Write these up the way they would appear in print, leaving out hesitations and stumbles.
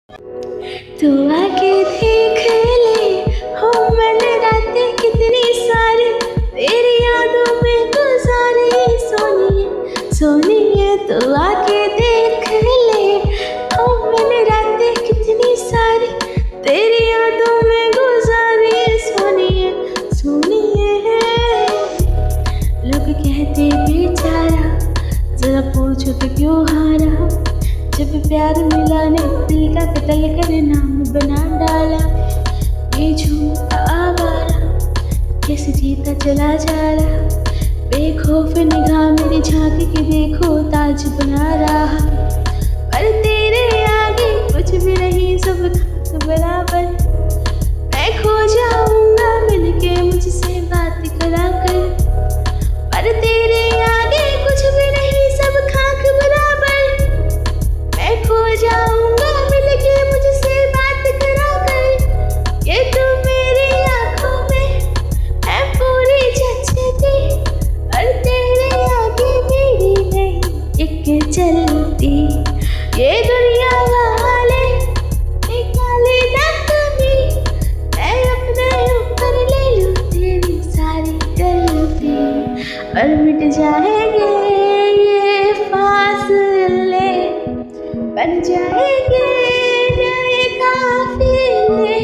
तू आके देख ले हो मैंने रातें कितनी सारी तेरी यादों में गुजारी। सोनिए सोनिए तू आके देख ले हो मैंने रातें कितनी सारी तेरी यादों में गुजारी। सोनिए सोनिए लोग कहते बेचारा जरा पूछो तो क्यों हारा। जब प्यार मिला ने दिल का कत्ल कर नाम बना डाला। ये झूठा आवारा कैसे जीता चला जा रहा। बेखौफ निगाह मेरी झांक के देखो ताज बना रहा। पर तेरे आगे कुछ भी नहीं सब खाक बराबर। मैं खो जाऊंगा मिलके मुझसे बात करा कर। पर तेरे आगे कुछ भी नहीं सब खाक बराबर। मैं खो जाऊंगा मिलके मुझसे बात करा कर। ये तू मेरी आंखों में है पूरी जचती और तेरे आगे मेरी नहीं एक चलती। ये दुनिया वाले निकाले ना कभी मैं अपने ऊपर ले लूं तेरी सारी गलती। और मिट जाएंगे ये फासले बन जाएंगे नए काफिले।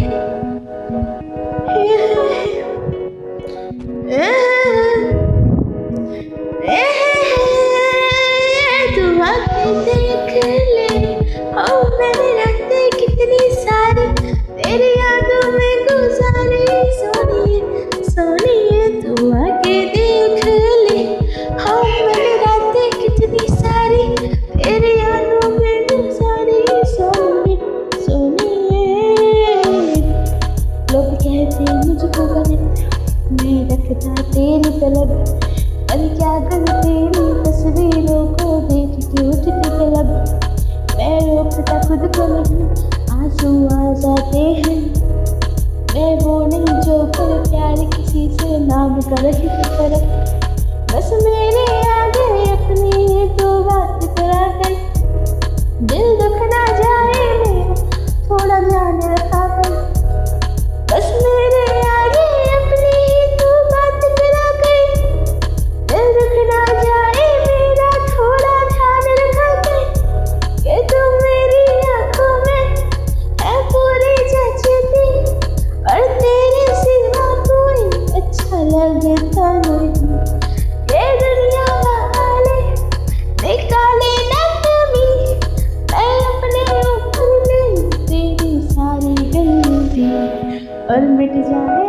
तू आके देख ले हो मैंने रातें कितनी सारी तेरी यादों में गुजारी। सोनिए सोनिए तू आके देख ले हो मैंने रातें कितनी सारी तेरी यादों में गुजारी। सोनिए सोनिए लोग कहते मुझको गलत मैं रखता तेरी तलब। पर क्या कर तेरी तस्वीरों को देख के उठती तलब। मैं रोकता खुद को नहीं आंसू आ जाते हैं। मैं वो नहीं जो कर प्यार किसी से नाम कर ही तरफ। बस मेरे आगे अपनी तो बात करा कर। दिल दुख ना जाए मेरा थोड़ा ध्यान रखा कर। बस मेरे आगे अपनी तो बात करा कर। दिल दुख ना जाए मेरा थोड़ा ध्यान रखा कर। ये तू मेरी आंखों में है पूरी जचती और तेरे सिवा कोई अच्छा लगता नहीं। ये दुनिया वाले निकाले ना कभी मैं अपने ऊपर ले तेरी सारी गलती। और मिट जाए